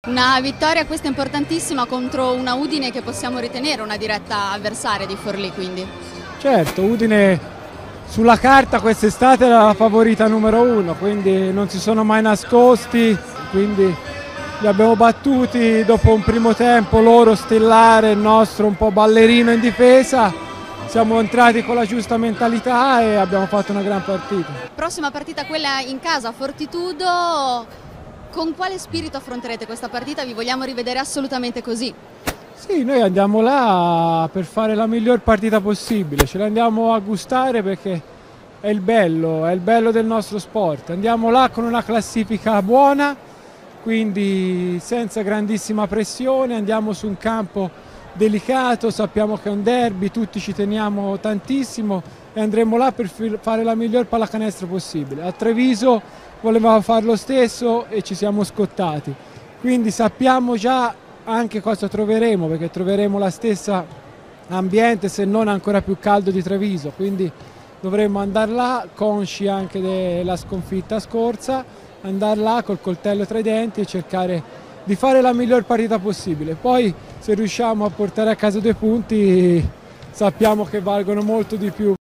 Una vittoria questa importantissima contro una Udine che possiamo ritenere una diretta avversaria di Forlì, quindi. Certo, Udine sulla carta quest'estate era la favorita numero uno, quindi non si sono mai nascosti, quindi li abbiamo battuti dopo un primo tempo loro stellare, il nostro un po' ballerino in difesa. Siamo entrati con la giusta mentalità e abbiamo fatto una gran partita. Prossima partita quella in casa, Fortitudo. Con quale spirito affronterete questa partita? Vi vogliamo rivedere assolutamente così? Sì, noi andiamo là per fare la miglior partita possibile, ce la andiamo a gustare perché è il bello del nostro sport. Andiamo là con una classifica buona, quindi senza grandissima pressione, andiamo su un campo delicato, sappiamo che è un derby, tutti ci teniamo tantissimo e andremo là per fare la miglior pallacanestro possibile. A Treviso volevamo fare lo stesso e ci siamo scottati, quindi sappiamo già anche cosa troveremo, perché troveremo la stessa ambiente se non ancora più caldo di Treviso, quindi dovremmo andare là consci anche della sconfitta scorsa, andare là col coltello tra i denti e cercare di fare la miglior partita possibile. Poi se riusciamo a portare a casa 2 punti sappiamo che valgono molto di più.